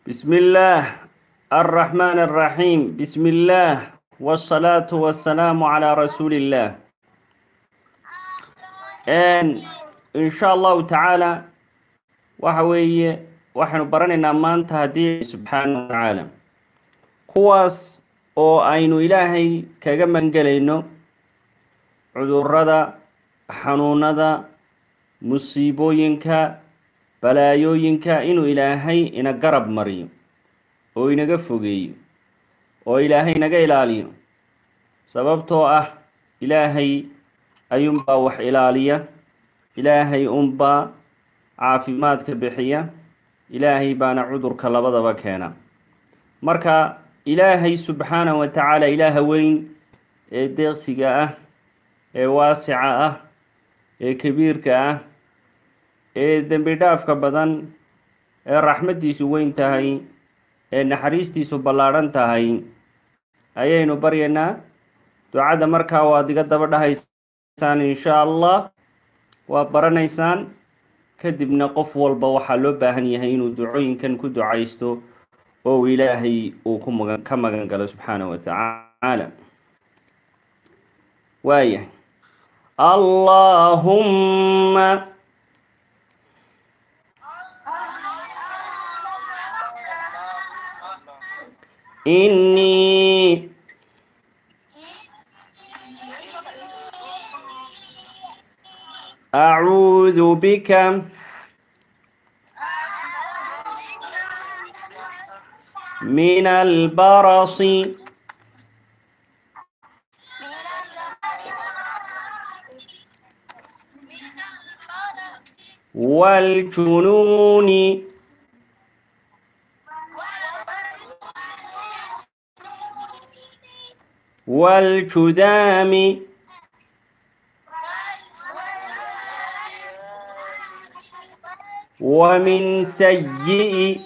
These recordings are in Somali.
بسم الله الرحمن الرحيم. بسم الله والصلاة والسلام على رسول الله. إن شاء الله تعالى وحن برننا مان تهدي سبحانه وتعالى كواس أو أين إلهي كجمن جلينو عذر ردا حنون ردا مصيبوينك balaayooyinka inuu ilaahay ina garab mariyo oo inaga fogeeyo oo ilaahay naga ilaaliyo sababtoo ah ilaahay ayuunbaa wax ilaaliya, ilaahay unbaa caafimaadka bixiya, ilaahay baana cudurka labadaba keena. marka ilaahay subxaanahu wa tacaala ilaaha weyn ee deeqsiga ah ee waasica ah ee kabiirka ah ee dembi dhaafka badan ee raxmadiisu weyn tahay ee naxariistiisu ballaaran tahay ayaynu baryaynaa. ducada markaa waad iga daba dhahaysaan insha allah, waa baranaysaan. kadibna qof walba waxaa loo baahan yahay inuu ducooyinkan ku ducaysto oo ilaahay uu ka magan galo subxaanahu wa tacaala. waayahay allahumma إني أعوذ بك من البرص والجنون والجذام ومن سيء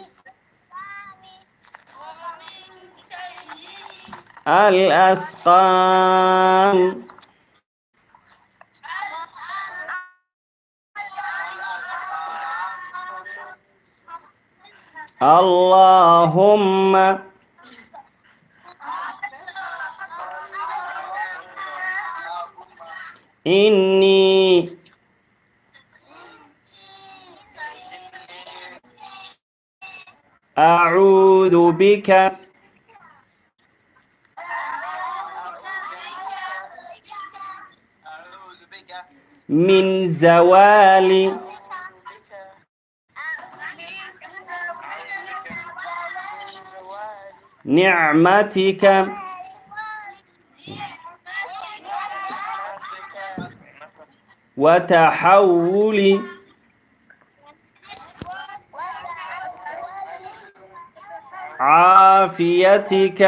الأسقام. اللهم إني أعوذ بك من زوال نعمتك وتحول عافيتك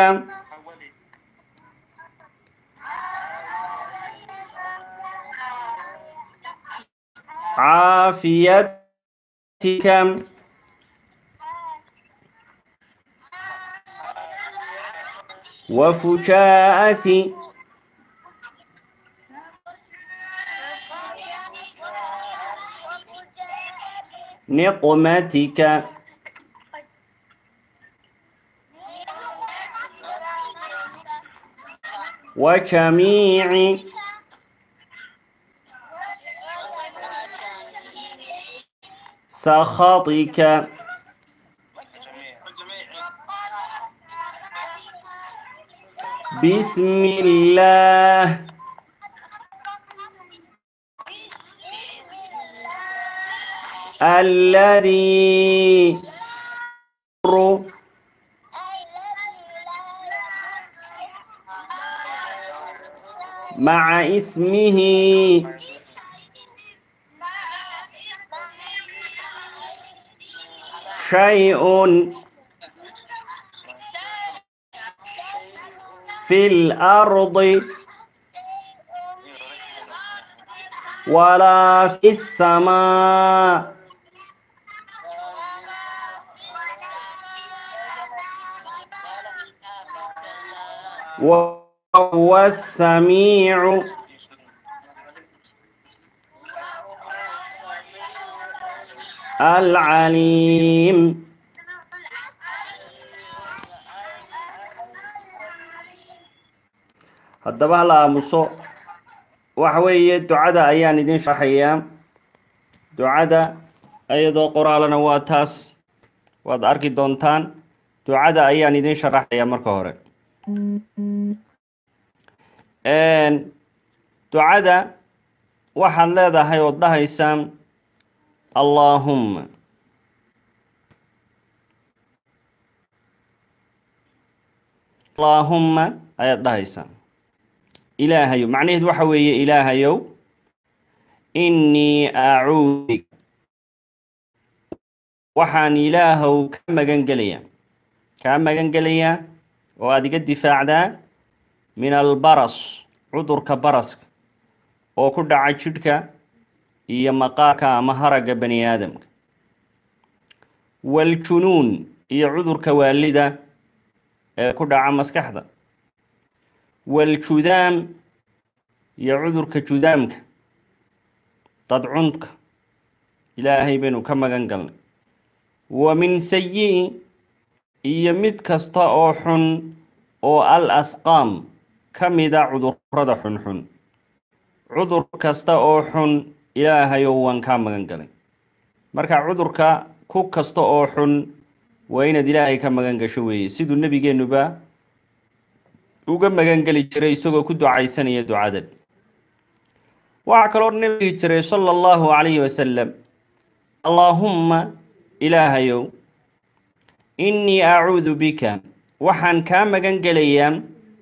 وفجاءة نقمتك وجميع سخطك. بسم الله الذي مع اسمه شيء في الأرض ولا في السماء وهو السميع العليم. haddaba hala aamuso waxa weeye ducada ayaan idin sharaxayaa ducada ayadoo qoraalana waa taas waad arki doontaan ducada ayaan idin sharaxayaa marka hore ducada waxaad leedahay oo dhahaysaan allahumma ayaad dhahaysaan ilaahayow macnaheedu waxa weeye ilaahayow innii acuudu bik waxaan ilaahow kaa magan gelayaa oo aad iga difaacdaa min albaras cudurka baraska oo ku dhaca jidhka iyo maqaarka ama haragga bani aadamka waljunuun iyo cudurka waalida ee ku dhaca maskaxda waljudaam iyo cudurka judaamka dadcunka ilaahay baynu ka magan galnay wa min sayi iyo mid kasta oo xun oo al asqaam ka mida cudurrada xunxun cudur kasta oo xun ilaahayow waan kaa magan galay marka cudurka ku kasta oo xun waa inaad ilaahay ka magan gasho weeye siduu nebigeennuba uga magan geli jiray isagoo ku ducaysanaya ducadan waxaa kaloo nebigi jiray sala allahu calayhi wasalam allaahumma ilaahayow innii acuudu bika waxaan kaa magan gelayaa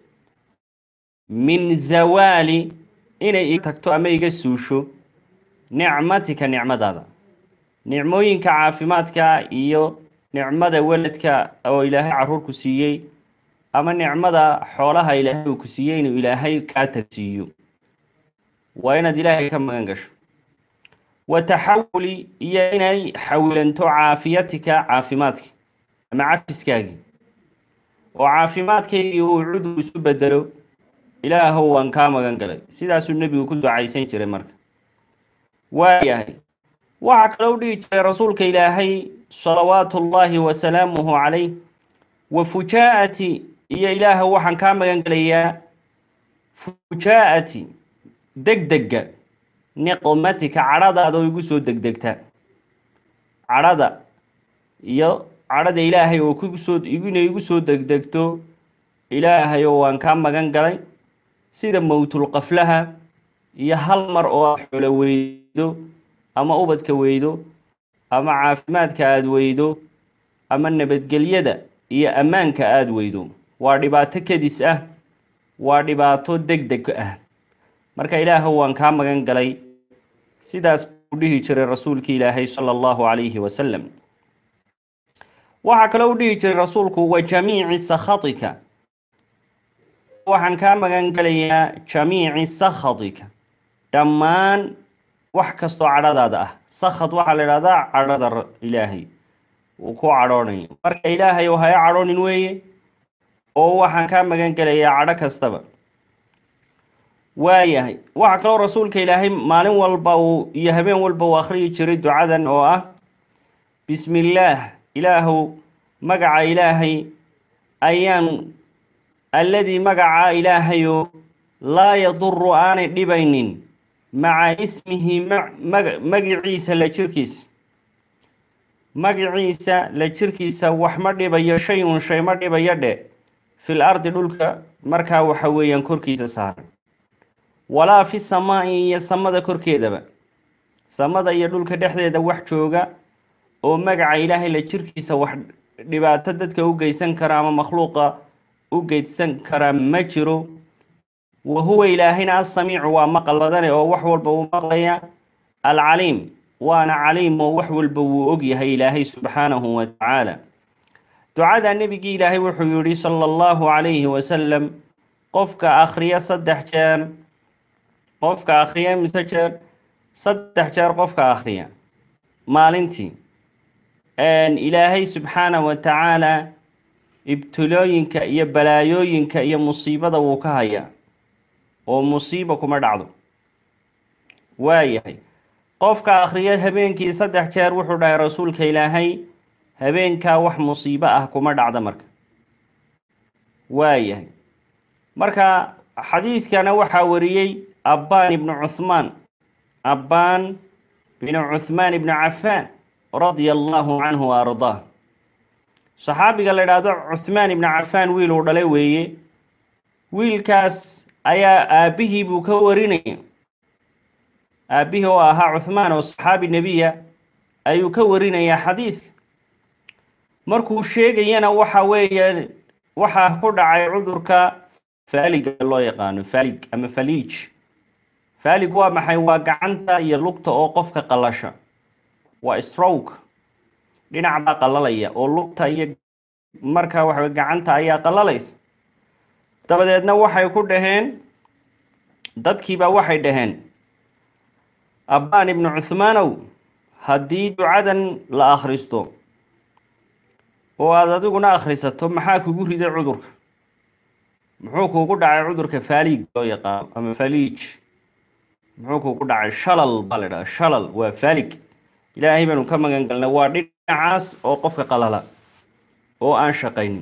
min zawaali inay iga tagto ama iga suusho nicmatika nicmadaada nicmooyinka caafimaadka iyo nicmada weladka oo ilaahay carruurku siiyey ama nicmada xoolaha ilaahay uu ku siiyey inuu ilaahay kaa tagsiiyo waa inaad ilaahay ka magan gasho wa taxawuli iyo inay xawilanto caafiyatika caafimaadka ama cafiskaagii oo caafimaadkaygii uu cudur isu bedelo ilaahow waan kaa magan galay sidaasuu nebigu ku ducaysan jiray marka waayahay waxaa kaloo dhihi jiray rasuulka ilaahay salawaatu ullaahi wasalaamuhu calayh wa fujaa'ati iyo ilaahow waxaan kaa magan gelayaa fujaa'ati degdega niqmatika cadhadaada oo igu soo degdegta cadhada iyo cadhada ilaahay oo inay igu soo degdegto ilaahay oo waan kaa magan galay sida mowtulqaflaha iyo hal mar oo aad xoolo weydo ama ubadka weydo ama caafimaadka aad weydo ama nabadgelyada iyo ammaanka aad weydo waa dhibaato kedis ah waa dhibaato degdeg ah marka ilaahow waan kaa magan galay sidaas buu dhihi jiray rasuulkii ilaahay sala allahu calayhi wasalam waxaa kaloo u dhihi jiray rasuulku wa jamiici sakhatika waxaan kaa magan gelayaa jamiici sakhatika dhammaan wax kastoo cadhadaada ah sakhad waxaa la idhahdaa cadhada ilaahay uu ku cadhoonayo marka ilaahay oo haya cadhoonin weeye oo waxaan kaa magan gelayaa cadho kastaba waayahay waxaa kaloo rasuulka ilaahay maalin walba iyo habeen walba uu akhriyi jiray ducadan oo ah bismi illaah ilaahow magaca ilaahay ayaan alladii magacaa ilaahayo laa yaduru aanay dhibaynin maca ismihi magiciisa la jirkiisa wax ma dhibayo shay-un shay ma dhibayo dhe fil ardi dhulka markaa waxa weeyaan korkiisa saaran walaa fi samaa'i iyo samada korkeedaba samada iyo dhulka dhexdeeda wax jooga oo magaca ilaahay la jirkiisa wax dhibaato dadka u geysan kara ama makhluuqa u geysan kara ma jiro wa huwa ilaahayna assamiicu waa maqal badane oo wax walba uu maqlaya alcaliim waana caliim oo wax walba wuu og yahay ilaahay subxaanahu wa tacaala ducada nebigii ilaahay wuxuu yidhi sala allahu calayhi wasalam qofka akhriya 3 jeer qofka akhriya mise jeer 3 jeer qofka akhriya maalintii ilaahay subxaanahu wa tacaala ibtilooyinka iyo balaayooyinka iyo musiibada wuu ka hayaa oo musiibo kuma dhacdo waayahay qofka akhriya habeenkii 3 jeer wuxuu dhahay rasuulka ilaahay habeenkaa wax musiibo ah kuma dhacda marka waayahay marka حديث كان وحا وريي أبان بن عثمان أبان بن عثمان بن عفان رضي الله عنه وأرضاه صحابي قال لي عثمان بن عفان ويل ودلوي ويل كاس أيا أبيه بكوريني أبيه وأها عثمان وصحابي النبي أي كوريني يا حديث مركو الشيء ينا وحا كدعي عذرك فالق الله يقانو فالق أما فليج فالق waa maxay waa gacanta iyo lugta oo qofka qalasha waa stroke dhinac baa qalalaya oo lugta iyo marka waxa gacanta ayaa qalalaysa dabadeedna waxay ku dhaheen dadkiiba waxay dhaheen Abbaan ibn Uthmaanow haddii ducadan la akhristo oo aad adiguna akhrisato maxaa kugu riday cudurka muxuu kugu dhacay cudurka faaliig loo yaqaan ama faliij muxuu kugu dhacay shalal balada shalal waa faaliig ilaahay baanu ka magan galnaa waa dhinacaas oo qofka qalala oo aan shaqaynin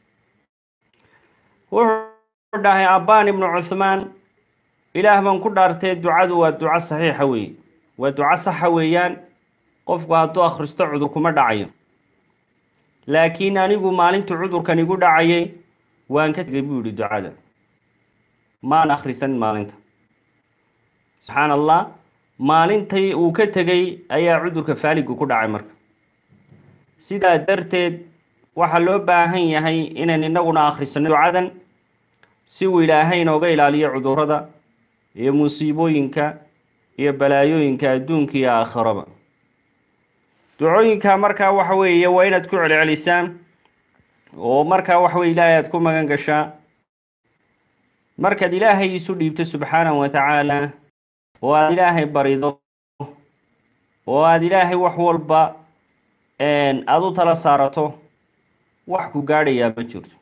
wuxuu dhahay Abbaan ibn Uthmaan ilaah baan ku dhaartay ducadu waa duco saxiixa weey waa duco sax weeyaan qofku hadduu akhristo cudur kuma dhacayo laakiin anigu maalinta cudurkan igu dhacayay waan ka tagay buu ducada maan akhrisan maalinta subhanallah maalintii uu ka tagay ayaa cudurka faaligu ku dhacay marka sidaa darteed waxa loo baahan yahay inaan inaguna akhrisano ducadan si uu ilaahay inooga ilaaliyo cudurrada iyo musiibooyinka iyo balaayooyinka adduunka iyo aakhiraba ducooyinka marka waxa weeye waa inaad ku celcelisaan oo marka waxa weeye ilaahay aad ku magan gashaa markaad ilaahay isu dhiibto subxaanahu wa tacaala oo aad ilaahay barido oo aad ilaahay wax walba aad u tala saarato wax ku gaadhayaa ma jirto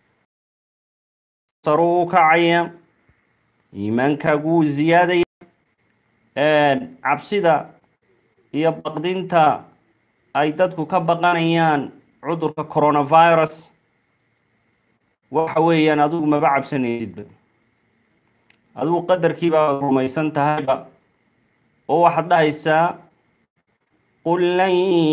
saruu kacaya iimaankaagu ziyaadaya cabsida iyo baqdinta ay dadku ka baqanayaan cudurka coronavirus waxa weeyaan adigu maba cabsanaysidba adigu qadarkiiba rumaysan tahayba oo waxaad dhahaysaa qul lan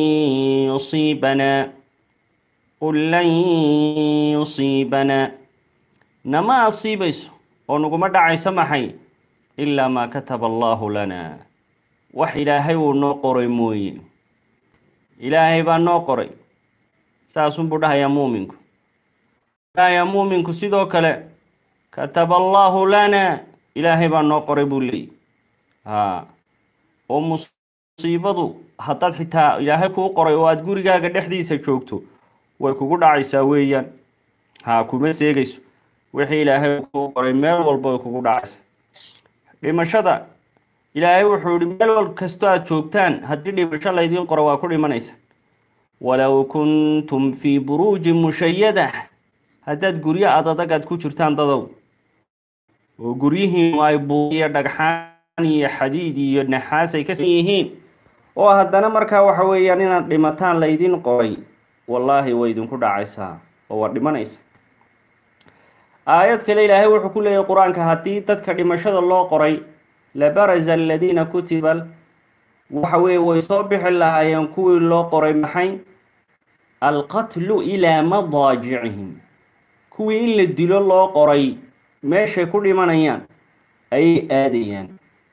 yusiibana nama asiibayso oo naguma dhacayso maxay ilaa maa kataba allaahu lana wax ilaahay uu noo qoray mooye ilaahay baa noo qoray saasunbuu dhahayaa muuminku sidoo kale kataba allaahu lana ilaahay baa noo qoray buu leeyahy oo musiibadu haddaad xitaa ilaahay kuu qoray oo aad gurigaaga dhexdiisa joogto way kugu dhacaysaa weeyaan kuma seegayso wixii ilaahay kuu qoray meel walba way kugu dhacaysaa dhimashada ilaahay wuxuu yidhi meel wal kastoo aad joogtaan haddii dhimasho laydiin qoro waa ku dhimanaysa walow kuntum fii buruujin mushayada haddaad guryo adag aad ku jirtaan dadow oo guryihiinu ay buuqiyo dhagxaan iyo xadiid iyo naxaas ay ka san yihiin oo haddana markaa waxa weeyaan inaad dhimataan laydiin qoray wallaahi way idinku dhacaysaa oo waa dhimanaysa aayad kale ilaahay wuxuu ku leeyahay qur-aanka haddii dadka dhimashada loo qoray labaraza aladiina kutiba waxa weeye way soo bixi lahaayeen kuwii loo qoray maxay alqatlu ilaa madaajicihim kuwii in la dilo loo qoray meeshay ku dhimanayaan ayay aadayaan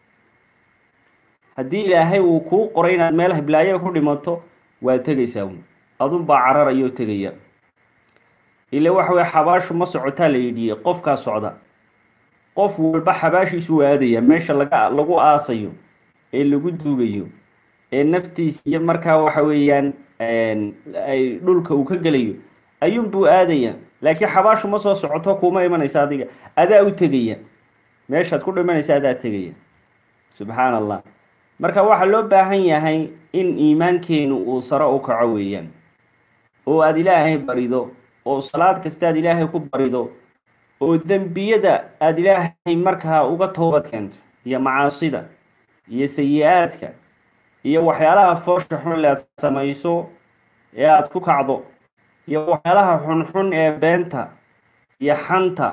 haddii ilaahay uu kuu qoray inaad meel hiblaayo ku dhimato waa tegaysaa adunbaa cararayoo tegaya ila waxa weeye xabaashu ma socotaa la yidhi qofkaa socda qof walba xabaashiisu aadaya meesha lagu aasayo ee lagu duugayo ee naftiisa iyo markaa waxa weeyaan ay dhulka uu ka gelayo ayuunbuu aadaya laakiin xabaashu ma soo socoto kuma imanaysa adiga adaa u tegaya meeshaad ku dhimanaysa adaa tegaya subxaan allah marka waxaa loo baahan yahay in iimaankeenu uu sare u kaco weeyaan oo aad ilaahay barido oo salaad kasta aad ilaahay ku barido oo dembiyada aad ilaahay markaa uga toobad keento iyo macaasida iyo sayi-aadka iyo waxyaalaha foosha xun aad samayso ee aad ku kacdo iyo waxyaalaha xunxun ee beenta iyo xanta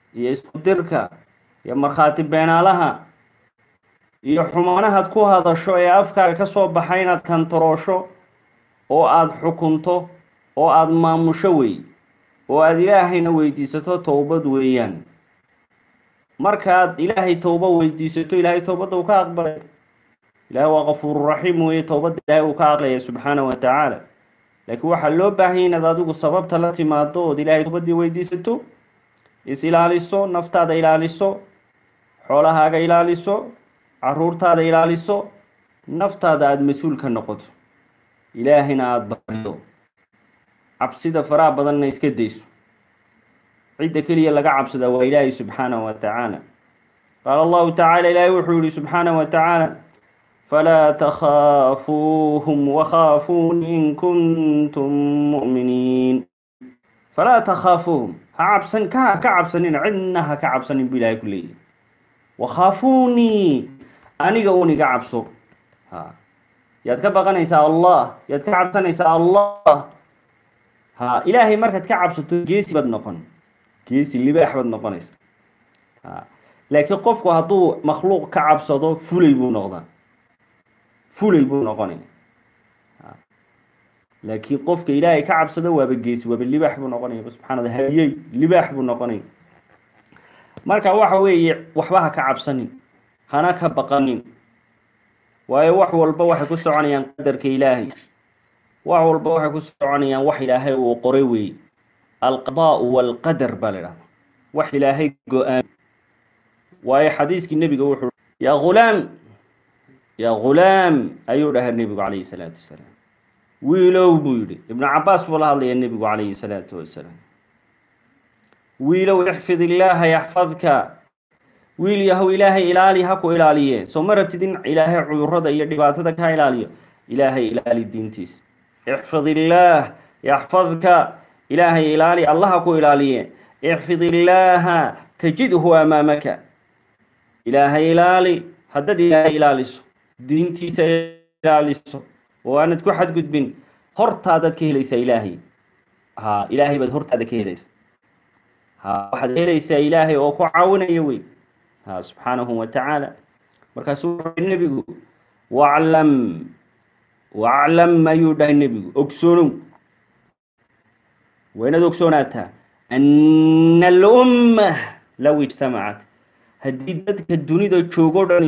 iyo isku dirka iyo markhaati beenaalaha iyo xumaanahaad ku hadasho ee afkaaga ka soo baxay inaad kantaroosho oo aad xukunto oo aad maamusho wey oo aad ilaahayna weydiisato towbad weeyaan markaad ilaahay towba weydiisato ilaahay towbadda uu ka aqbalay ilaahay waa qafuuru raxiim weeye towbadda ilaahay uu ka aqlaya subxaana wa tacaala laakiin waxaa loo baahanya inaad adigu sababta la timaado ood ilaahay towbaddii weydiisato is ilaaliso naftaada ilaaliso xoolahaaga ilaaliso caruurtaada ilaaliso naftaada aada mas-uul ka noqoto ilaahayna aada barido cabsida faraha badanna iska dayso cidda keliya laga cabsada waa ilaahay subxaanahu wa tacaala qaala allahu tacaala ilaahay wuxuu yihi subxaanahu wa tacaala falaa takhaafuuhum wakhaafuun in kuntum mu'miniin falaa takhaafuuhum ha cabsanina cidna ha ka cabsanin buu ilaahay ku leeyahy wakhaafuunii aniga uun iga cabso yaad ka baqanaysaa allah yaad ka cabsanaysaa allah ilaahay markaad ka cabsato geesi baad noqon geesi libaax baad noqonaysa laakiin qofku hadduu makhluuq ka cabsado fulay buu noqonaya laakiin qofka ilaahay ka cabsado waaba geesi waaba libaax buu noqonaya subxaana allah haliyey libaax buu noqonaya marka waxa weeye waxba ha ka cabsanin hana ka baqanin waayo wax walba waxay ku soconayaan qadarka ilaahay wax walba waxay ku soconayaan wax ilaahay uu qoray weeye alqadaa'u walqadar baa la idhahdaa wax ilaahay go-aan waayo xadiiskii nebiga wuxuu yaa ghulaam ayuu dhahay nebigu calayhi salaatu wasalaam wiilow buu yidhi ibnu cabaas buu la hadlaya nebigu calayhi salaatu wasalaam wiilow ixfid illaaha yaxfadka wiil yahow ilaahay ilaali ha ku ilaaliye soo ma rabtid in ilaahay cudurrada iyo dhibaatada ka ilaaliyo ilaahay ilaali diintiisa ixfid illaah yaxfadka ilaahay ilaali allah ha ku ilaaliye ixfid illaaha tajidhu amaamaka ilaahay ilaali haddaad ilaahay ilaaliso diintiisa ilaaliso oo aanad ku xadgudbin hortaadaad ka helaysaa ilaahay ilaahay baad hortaada ka helaysaa waxaad helaysaa ilaahay oo ku caawinaya wey subxaanahu wa tacaala markaasuu wuxuu nebigu waclam ayuu dhahay nebigu ogsoonow waa inaad ogsoonaataa ana alumma low ijtamacat haddii dadka dunida joogo dhan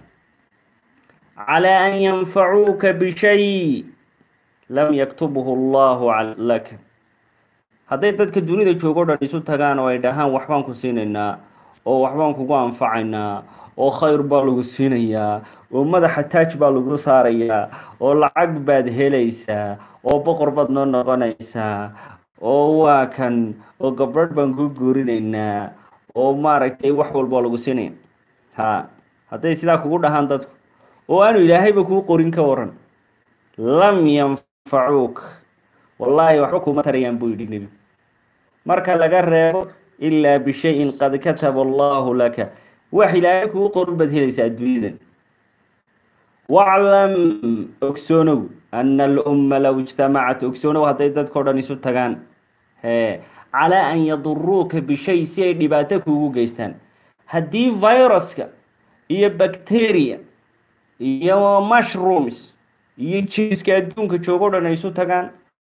calaa an yanfacuuka bishay lam yaktubhu allahu laka hadday dadka dunida joogo dhan isu tagaan oo ay dhahaan waxbaan ku siinaynaa oo waxbaan kugu anfacaynaa oo khayr baa lagu siinayaa oo madaxa taaj baa lagu saarayaa oo lacag baad helaysaa oo boqor baad noo noqonaysaa oo waa kan oo gabadh baan ku guurinaynaa oo maaragtay wax walba lagu siinaya hadday sidaa kugu dhahaan dadku oo aanu ilaahayba kuu qorin ka waran lam yanfacuuk wallaahi waxba kuma tarayaan buu yidhi nebigu marka laga reebo ilaa bishayin qad kataba allahu laka wax ilaahay kuu qorin baad helaysaa adduunyadan waclam ogsoonow ana alumma low ijtamacat ogsoonow hadday dadkao dhan isu tagaan calaa an yaduruuka bishay si ay dhibaato kuugu geystaan haddii viruska iyo bacteria iyo mushrooms iyo jiiska adduunka joogo dhan ay isu tagaan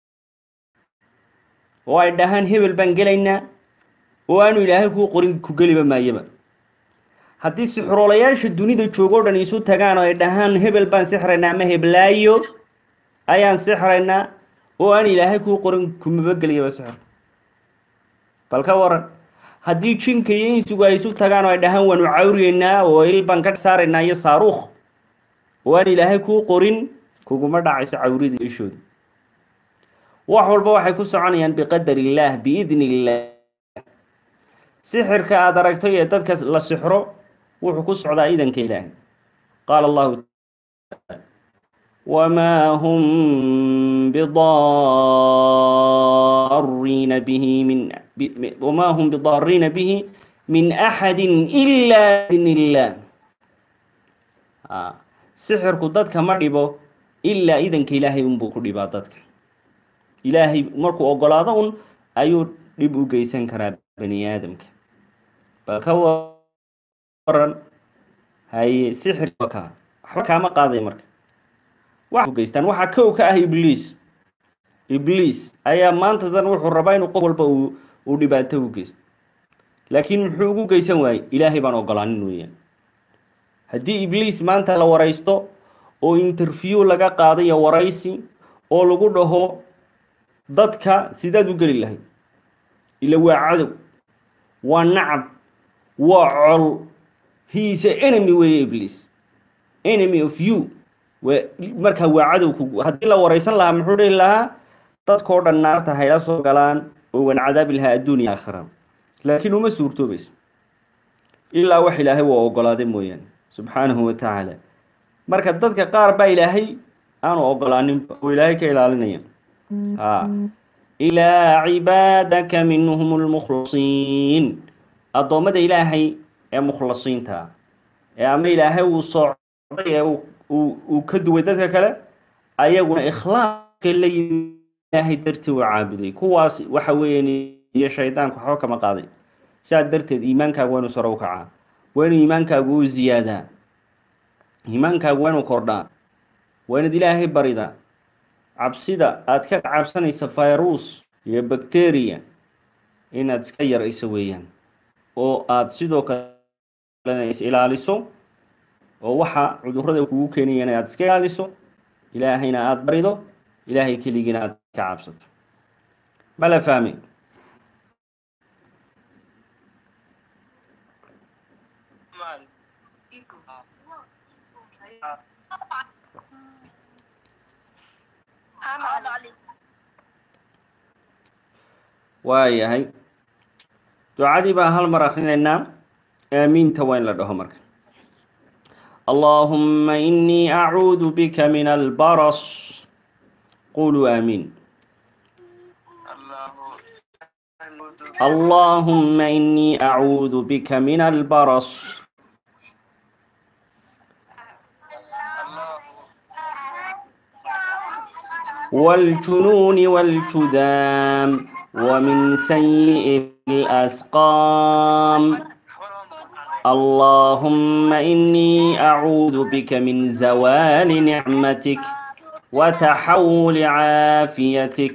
oo ay dhahaan hebel baan gelaynaa oo aanu ilaahay kuu qorin ku geliba maayaba haddii sixroolayaasha dunida joogo dhan isu tagaan oo ay dhahaan hebel baan sixraynaa ama heblaayo ayaan sixraynaa oo aan ilaahay kuu qorin kumaba geliyaba sixr bal ka waran haddii jinka iyo insigu ay isu tagaan oo ay dhahaan waanu cawriyeynaa oo il baan ka saaraynaa iyo saaruukh oo aan ilaahay kuu qorin kuguma dhacayso cawrida ishooda wax walba waxay ku soconayaan biqadar illaah biidni illaah sixirka aad aragtay ee dadka la sixro wuxuu ku socdaa idanka ilaahay qaala allahu wamaa hum bidaariina bihi min axadin ilaa biidni illaah sixirku dadka ma dhibo ilaa idanka ilaahay unbuu ku dhibaa dadka ilaahay markuu ogolaado un ayuu dhib u geysan karaa bani aadamka waran hay sixir ka waxba kaama qaaday marka wax u geystaan waxa kow ka ah ibliis ayaa maanta dan wuxuu rabaa inuu qof walba uu dhibaato u geysto laakiin muxuu ugu geysan waayay ilaahay baan ogolaanin weeyaan haddii ibliis maanta la waraysto oo interview laga qaadayo waraysi oo lagu dhaho dadka sidaad u geli lahayd ila waa cadow waa nacab waa col he is an enemy way ibliis enemy of you marka waa cadowku haddii la waraysan lahaa muxuu dhihi lahaa dadkoo dhan naarta hayla soo galaan oo wan cadaabi lahaa adduunya aakhira laakiin uma suurtoobayso ilaa wax ilaahay waa ogolaaday mooyaane subxaanahu wa tacaala marka dadka qaar baa ilaahay aanu ogolaaninba oo ilaahay ka ilaalinaya ilaa cibaadaka minhum lmukhlasiin addoommada ilaahay ee mukhlasiinta ee ama ilaahay uu socday ee uu ka duway dadka kale ayaguna ikhlaaska la yimi ilaahay dartii u caabuday kuwaas waxa weeyaan iyo shaydaanku waxba kama qaaday sidaa darteed iimaankaagu waa inuu sare u kacaa waa inuu iimaankaagu u ziyaadaa iimaankaagu waa inuu kordhaa waa inaad ilaahay baridaa cabsida aad ka cabsanaysa virus iyo bacteria inaad iska yarayso weeyaan oo aad sidoo kale is ilaaliso oo waxa cudurrada kugu keenayaan aad iska ilaaliso ilaahayna aad barido ilaahay keligiina aad ka cabsato ma la fahmi waayahay ducadii baan hal mar akrinaynaa aamiinta waa in la dhaho marka اللهم إني أعوذ بك من البرص قولوا آمين اللهم إني أعوذ بك من البرص والجنون والجذام ومن سيء الأسقام اللهم إني أعوذ بك من زوال نعمتك وتحول عافيتك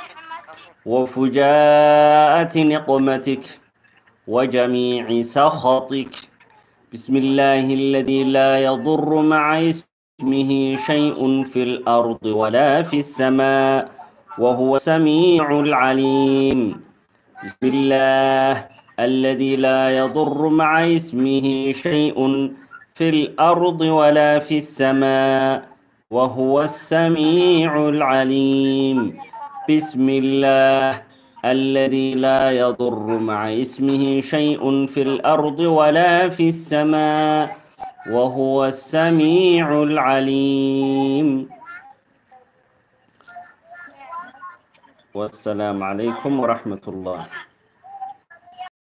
وفجاءة نقمتك وجميع سخطك بسم الله الذي لا يضر مع اسمه شيء في الأرض ولا في السماء وهو السميع العليم بسم الله الذي لا يضر مع اسمه شيء في الأرض ولا في السماء وهو السميع العليم بسم الله الذي لا يضر مع اسمه شيء في الأرض ولا في السماء وهو السميع العليم والسلام عليكم ورحمة الله